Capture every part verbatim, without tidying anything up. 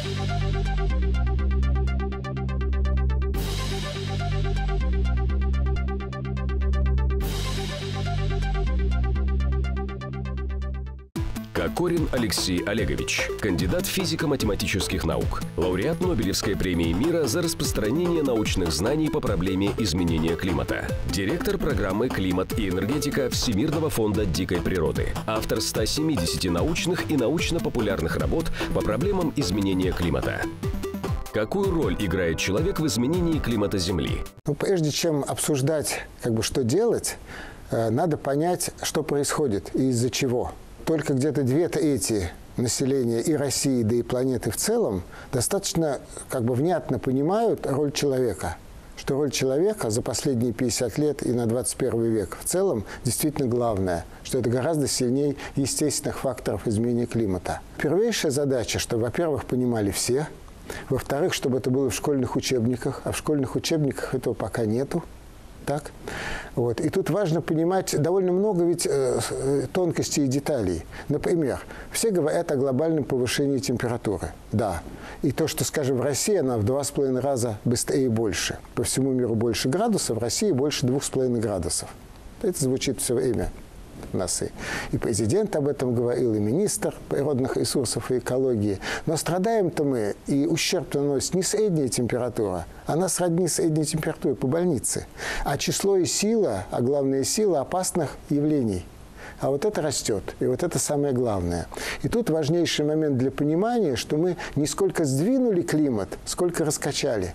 Кокорин Алексей Олегович, кандидат физико-математических наук, лауреат Нобелевской премии мира за распространение научных знаний по проблеме изменения климата, директор программы «Климат и энергетика» Всемирного фонда дикой природы, автор ста семидесяти научных и научно-популярных работ по проблемам изменения климата. Какую роль играет человек в изменении климата Земли? Ну, прежде чем обсуждать, как бы, что делать, надо понять, что происходит и из-за чего. Только где-то две трети населения и России, да и планеты в целом достаточно, как бы, внятно понимают роль человека. Что роль человека за последние пятьдесят лет и на двадцать первый век в целом действительно главное, что это гораздо сильнее естественных факторов изменения климата. Первейшая задача, чтобы, во-первых, понимали все, во-вторых, чтобы это было в школьных учебниках, а в школьных учебниках этого пока нету. Так? Вот. И тут важно понимать довольно много ведь э, тонкостей и деталей. Например, все говорят о глобальном повышении температуры. Да. И то, что, скажем, в России она в два с половиной раза быстрее и больше. По всему миру больше градусов, в России больше двух с половиной градусов. Это звучит все время. У нас и, и президент об этом говорил, и министр природных ресурсов и экологии. Но страдаем-то мы, и ущерб наносит не средняя температура, она сродни средней температуре по больнице, а число и сила, а главное сила опасных явлений. А вот это растет, и вот это самое главное. И тут важнейший момент для понимания, что мы не сколько сдвинули климат, сколько раскачали.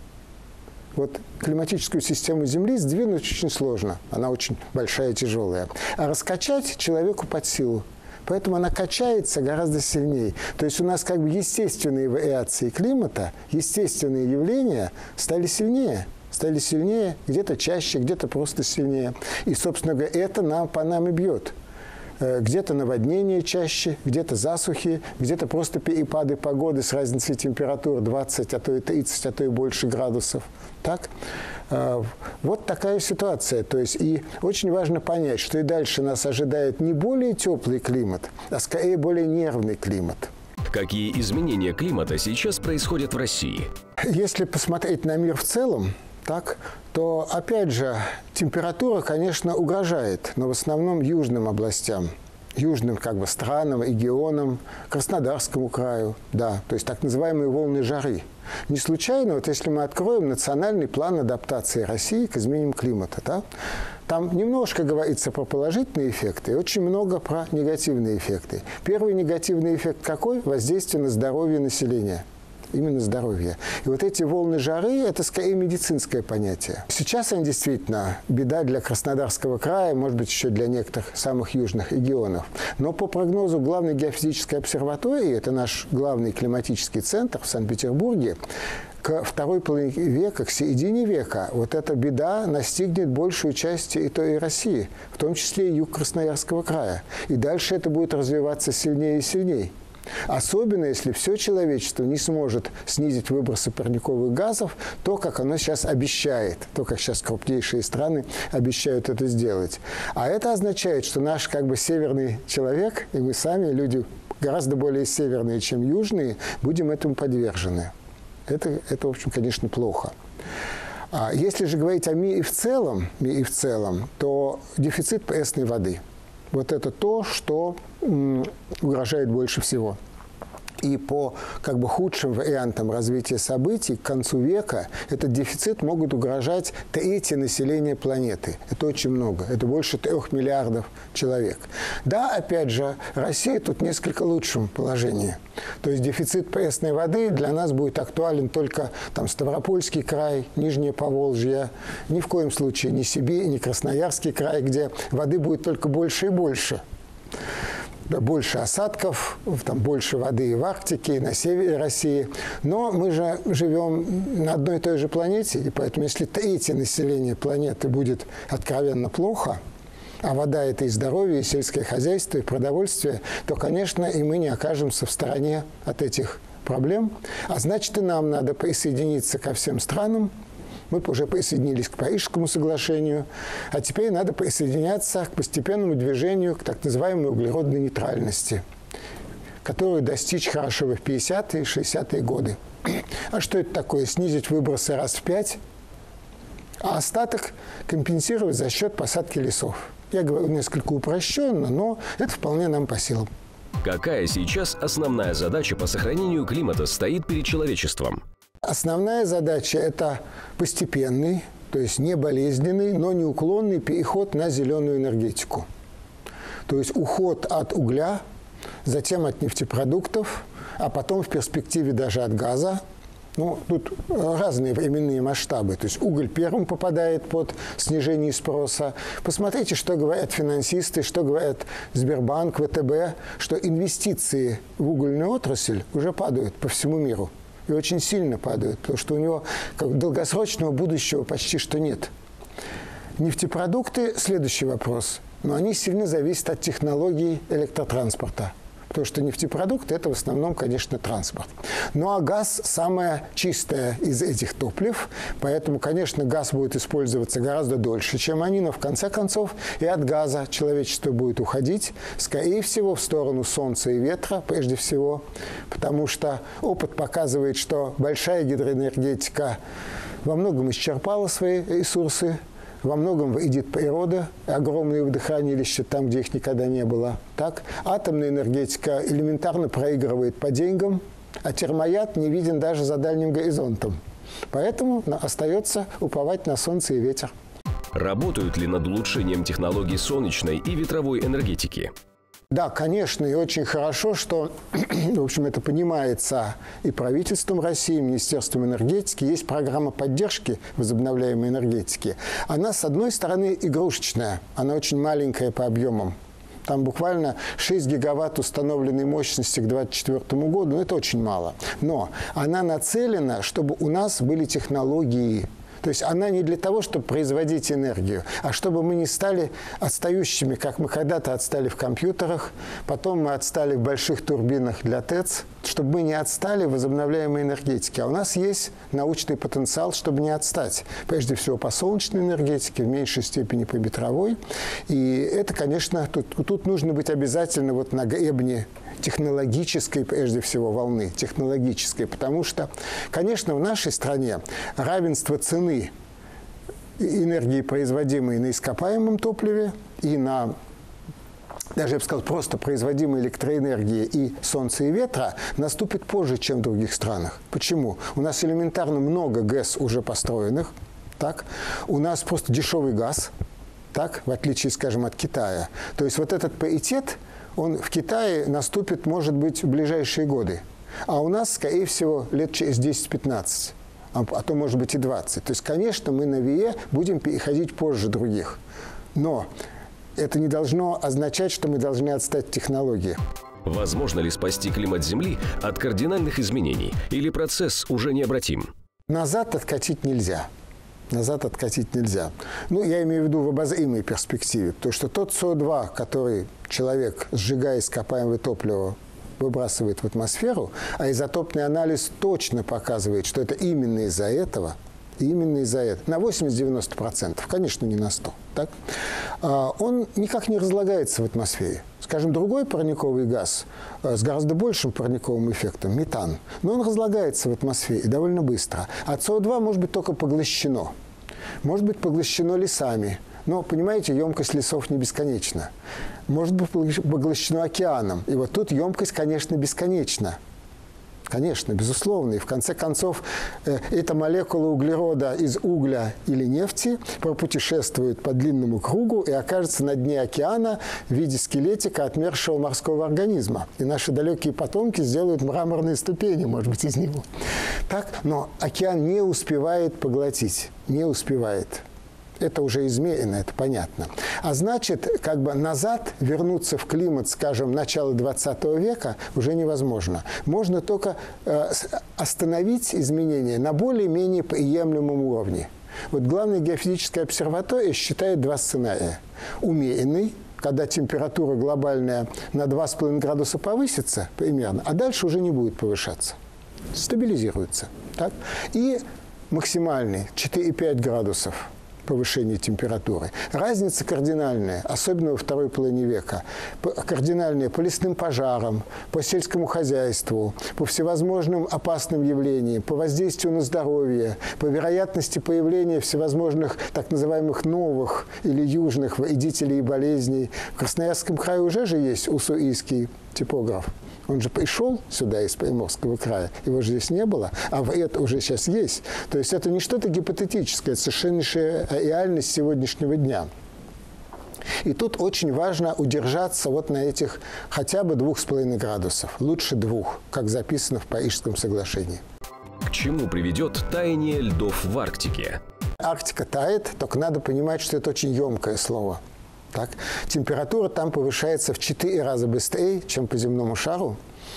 Вот климатическую систему Земли сдвинуть очень сложно. Она очень большая и тяжелая. А раскачать человеку под силу. Поэтому она качается гораздо сильнее. То есть у нас как бы естественные вариации климата, естественные явления стали сильнее. Стали сильнее, где-то чаще, где-то просто сильнее. И, собственно говоря, это нам, по нам и бьет. Где-то наводнения чаще, где-то засухи, где-то просто перепады погоды с разницей температур двадцать, а то и тридцать, а то и больше градусов. Так? Вот такая ситуация. То есть, и очень важно понять, что и дальше нас ожидает не более теплый климат, а скорее более нервный климат. Какие изменения климата сейчас происходят в России? Если посмотреть на мир в целом, так, то, опять же, температура, конечно, угрожает, но в основном южным областям, южным как бы странам, регионам, Краснодарскому краю, да, то есть так называемые волны жары. Не случайно, вот если мы откроем национальный план адаптации России к изменениям климата, да, там немножко говорится про положительные эффекты и очень много про негативные эффекты. Первый негативный эффект какой? Воздействие на здоровье населения. Именно здоровье. И вот эти волны жары – это скорее медицинское понятие. Сейчас они действительно беда для Краснодарского края, может быть, еще для некоторых самых южных регионов. Но по прогнозу Главной геофизической обсерватории, это наш главный климатический центр в Санкт-Петербурге, к второй половине века, к середине века, вот эта беда настигнет большую часть территории России, в том числе и юг Красноярского края. И дальше это будет развиваться сильнее и сильнее. Особенно, если все человечество не сможет снизить выбросы парниковых газов, то, как оно сейчас обещает, то, как сейчас крупнейшие страны обещают это сделать. А это означает, что наш как бы северный человек, и мы сами, люди гораздо более северные, чем южные, будем этому подвержены. Это, это в общем, конечно, плохо. А если же говорить о мире в целом, мире в целом, то дефицит пресной воды. Вот это то, что м, угрожает больше всего. И по как бы худшим вариантам развития событий к концу века этот дефицит могут угрожать трети населения планеты. Это очень много. Это больше трех миллиардов человек. Да, опять же, Россия тут в несколько лучшем положении. То есть дефицит пресной воды для нас будет актуален только там, Ставропольский край, Нижнее Поволжье, ни в коем случае не Сибирь, не Красноярский край, где воды будет только больше и больше. Больше осадков, там больше воды и в Арктике, и на севере России. Но мы же живем на одной и той же планете, и поэтому если третье население планеты будет откровенно плохо, а вода – это и здоровье, и сельское хозяйство, и продовольствие, то, конечно, и мы не окажемся в стороне от этих проблем. А значит, и нам надо присоединиться ко всем странам. Мы уже присоединились к Парижскому соглашению, а теперь надо присоединяться к постепенному движению к так называемой углеродной нейтральности. которую достичь хорошо в пятидесятые и шестидесятые годы. А что это такое? Снизить выбросы раз в пять, а остаток компенсировать за счет посадки лесов. Я говорю несколько упрощенно, но это вполне нам по силам. Какая сейчас основная задача по сохранению климата стоит перед человечеством? Основная задача – это постепенный, то есть не болезненный, но неуклонный переход на зеленую энергетику. То есть уход от угля, затем от нефтепродуктов, а потом в перспективе даже от газа. Ну, тут разные временные масштабы. То есть уголь первым попадает под снижение спроса. Посмотрите, что говорят финансисты, что говорят Сбербанк, вэ тэ бэ, что инвестиции в угольную отрасль уже падают по всему миру. И очень сильно падают, потому что у него как долгосрочного будущего почти что нет. Нефтепродукты – следующий вопрос. Но они сильно зависят от технологий электротранспорта. Потому что нефтепродукты – это в основном, конечно, транспорт. Ну а газ – самое чистое из этих топлив. Поэтому, конечно, газ будет использоваться гораздо дольше, чем они. Но в конце концов и от газа человечество будет уходить, скорее всего, в сторону солнца и ветра, прежде всего. Потому что опыт показывает, что большая гидроэнергетика во многом исчерпала свои ресурсы. Во многом вредит природа, огромные водохранилища там, где их никогда не было. Так? Атомная энергетика элементарно проигрывает по деньгам, а термояд не виден даже за дальним горизонтом. Поэтому остается уповать на солнце и ветер. Работают ли над улучшением технологий солнечной и ветровой энергетики? Да, конечно, и очень хорошо, что, в общем, это понимается и правительством России, и Министерством энергетики. Есть программа поддержки возобновляемой энергетики. Она, с одной стороны, игрушечная, она очень маленькая по объемам. Там буквально шесть гигаватт установленной мощности к две тысячи двадцать четвёртому году, ну, это очень мало. Но она нацелена, чтобы у нас были технологии. То есть она не для того, чтобы производить энергию, а чтобы мы не стали отстающими, как мы когда-то отстали в компьютерах, потом мы отстали в больших турбинах для ТЭЦ, чтобы мы не отстали в возобновляемой энергетике. А у нас есть научный потенциал, чтобы не отстать. Прежде всего по солнечной энергетике, в меньшей степени по ветровой. И это, конечно, тут, тут нужно быть обязательно вот на гребне технологической, прежде всего, волны, технологической, потому что, конечно, в нашей стране равенство цены энергии, производимой на ископаемом топливе и на, даже я бы сказал, просто производимой электроэнергии и солнца и ветра, наступит позже, чем в других странах. Почему? У нас элементарно много ГЭС уже построенных, так? У нас просто дешевый газ, так? В отличие, скажем, от Китая. То есть вот этот паритет, он в Китае наступит, может быть, в ближайшие годы. А у нас, скорее всего, лет через десять-пятнадцать, а, а то, может быть, и двадцать. То есть, конечно, мы на ВИЭ будем переходить позже других. Но это не должно означать, что мы должны отстать в технологии. Возможно ли спасти климат Земли от кардинальных изменений? Или процесс уже необратим? Назад откатить нельзя. Назад откатить нельзя. Ну, я имею в виду в обозримой перспективе. Потому что тот С О два, который человек, сжигая ископаемое топливо, выбрасывает в атмосферу, а изотопный анализ точно показывает, что это именно из-за этого, именно из-за этого, на восемьдесят-девяносто процентов, конечно, не на сто процентов, так? Он никак не разлагается в атмосфере. Скажем, другой парниковый газ с гораздо большим парниковым эффектом, метан, но он разлагается в атмосфере довольно быстро. А С О два может быть только поглощено. Может быть поглощено лесами. Но, понимаете, емкость лесов не бесконечна. Может быть поглощено океаном. И вот тут емкость, конечно, бесконечна. Конечно, безусловно. И в конце концов, э, эта молекула углерода из угля или нефти пропутешествует по длинному кругу и окажется на дне океана в виде скелетика отмершего морского организма. И наши далекие потомки сделают мраморные ступени, может быть, из него. Так? Но океан не успевает поглотить. Не успевает. Это уже измерено, это понятно. А значит, как бы назад вернуться в климат, скажем, начала двадцатого века уже невозможно. Можно только э, остановить изменения на более-менее приемлемом уровне. Вот главная геофизическая обсерватория считает два сценария. Умеренный, когда температура глобальная на два с половиной градуса повысится примерно, а дальше уже не будет повышаться. Стабилизируется. Так? И максимальный четыре-пять градусов. повышение температуры. Разница кардинальная, особенно во второй половине века. Кардинальная по лесным пожарам, по сельскому хозяйству, по всевозможным опасным явлениям, по воздействию на здоровье, по вероятности появления всевозможных так называемых новых или южных вредителей и болезней. В Красноярском крае уже же есть уссурийский типограф. Он же пришел сюда из Приморского края, его же здесь не было, а это уже сейчас есть. То есть это не что-то гипотетическое, это совершеннейшая реальность сегодняшнего дня. И тут очень важно удержаться вот на этих хотя бы двух с половиной градусов, лучше двух, как записано в Парижском соглашении. К чему приведет таяние льдов в Арктике? Арктика тает, только надо понимать, что это очень емкое слово. Так? Температура там повышается в четыре раза быстрее, чем по земному шару,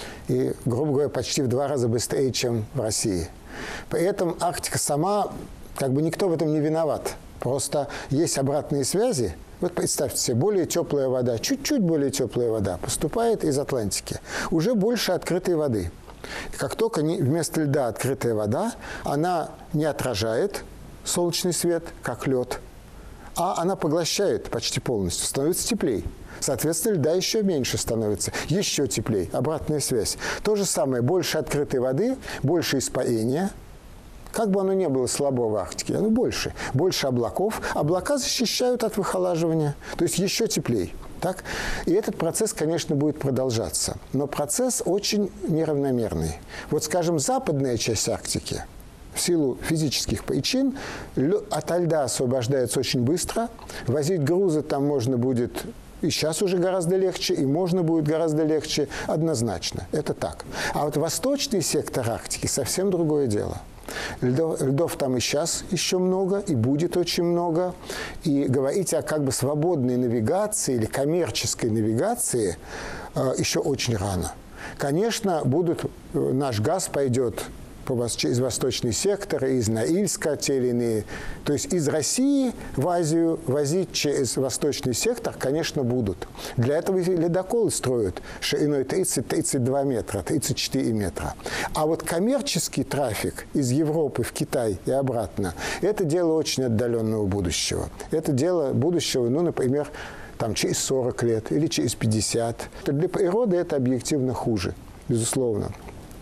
и, грубо говоря, почти в два раза быстрее, чем в России. При этом Арктика сама, как бы никто в этом не виноват. Просто есть обратные связи. Вот представьте себе, более теплая вода, чуть-чуть более теплая вода поступает из Атлантики. Уже больше открытой воды. И как только вместо льда открытая вода, она не отражает солнечный свет, как лед, а она поглощает почти полностью, становится теплее. Соответственно, льда еще меньше становится, еще теплее, обратная связь. То же самое, больше открытой воды, больше испарения. Как бы оно ни было слабо в Арктике, оно больше. Больше облаков. Облака защищают от выхолаживания, то есть еще теплее. Так? И этот процесс, конечно, будет продолжаться. Но процесс очень неравномерный. Вот, скажем, западная часть Арктики, в силу физических причин, от льда освобождается очень быстро. Возить грузы там можно будет и сейчас уже гораздо легче, и можно будет гораздо легче, однозначно. Это так. А вот восточный сектор Арктики совсем другое дело. Льдов, льдов там и сейчас еще много, и будет очень много. И говорить о как бы свободной навигации или коммерческой навигации э, еще очень рано. Конечно, будут, наш газ пойдет из восточный сектор, из Норильска, те или иные. То есть из России в Азию возить через восточный сектор, конечно, будут. Для этого ледоколы строят шириной тридцать-тридцать два метра, тридцать четыре метра. А вот коммерческий трафик из Европы в Китай и обратно, это дело очень отдаленного будущего. Это дело будущего, ну, например, там, через сорок лет или через пятьдесят. Для природы это объективно хуже, безусловно.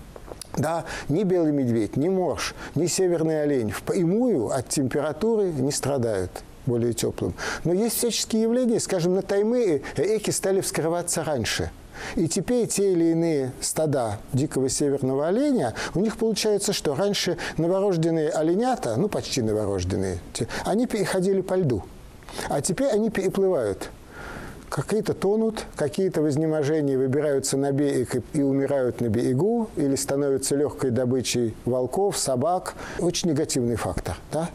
Да, ни белый медведь, ни морж, ни северный олень впрямую от температуры не страдают более теплым. Но есть всяческие явления, скажем, на Таймыре реки стали вскрываться раньше. И теперь те или иные стада дикого северного оленя, у них получается, что раньше новорожденные оленята, ну почти новорожденные, они переходили по льду, а теперь они переплывают. Какие-то тонут, какие-то в изнеможении выбираются на берег и, и умирают на берегу, или становятся легкой добычей волков, собак. Очень негативный фактор. Да?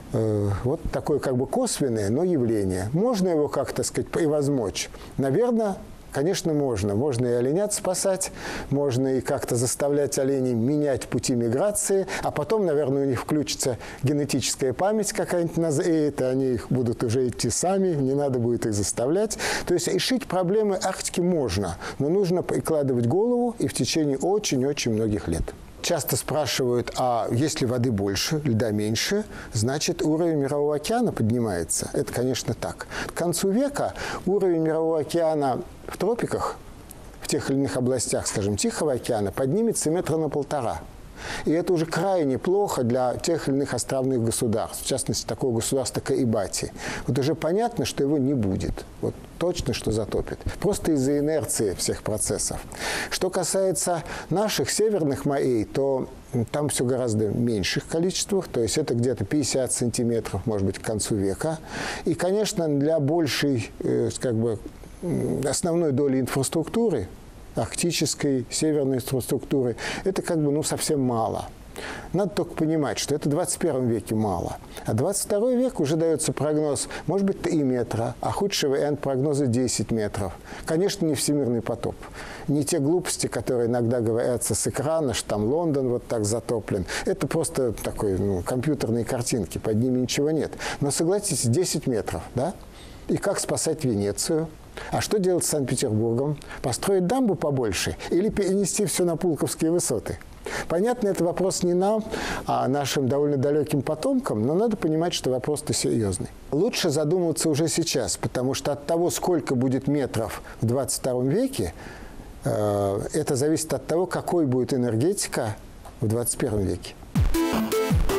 Э, вот такое как бы косвенное, но явление. Можно его как-то, так сказать, превозмочь? Наверное, конечно, можно. Можно и оленят спасать, можно и как-то заставлять оленей менять пути миграции, а потом, наверное, у них включится генетическая память какая-нибудь назреет, и они их будут уже идти сами, не надо будет их заставлять. То есть решить проблемы Арктики можно, но нужно прикладывать голову и в течение очень-очень многих лет. Часто спрашивают, а если воды больше, льда меньше, значит уровень Мирового океана поднимается. Это, конечно, так. К концу века уровень Мирового океана в тропиках, в тех или иных областях, скажем, Тихого океана, поднимется метра на полтора. И это уже крайне плохо для тех или иных островных государств, в частности, такого государства Карибати. Вот уже понятно, что его не будет. Вот точно, что затопит. Просто из-за инерции всех процессов. Что касается наших северных морей, то там все гораздо меньших количествах, то есть это где-то пятьдесят сантиметров, может быть, к концу века. И, конечно, для большей, э, как бы, основной доли инфраструктуры, арктической, северной инфраструктуры, это как бы, ну, совсем мало. Надо только понимать, что это в двадцать первом веке мало. А двадцать второй век уже дается прогноз, может быть, три метра, а худший вариант прогноза десять метров. Конечно, не всемирный потоп. Не те глупости, которые иногда говорятся с экрана, что там Лондон вот так затоплен. Это просто такой, ну, компьютерные картинки, под ними ничего нет. Но согласитесь, десять метров, да? И как спасать Венецию? А что делать с Санкт-Петербургом? Построить дамбу побольше или перенести все на Пулковские высоты? Понятно, это вопрос не нам, а нашим довольно далеким потомкам, но надо понимать, что вопрос-то серьезный. Лучше задумываться уже сейчас, потому что от того, сколько будет метров в двадцать втором веке, э, это зависит от того, какой будет энергетика в двадцать первом веке.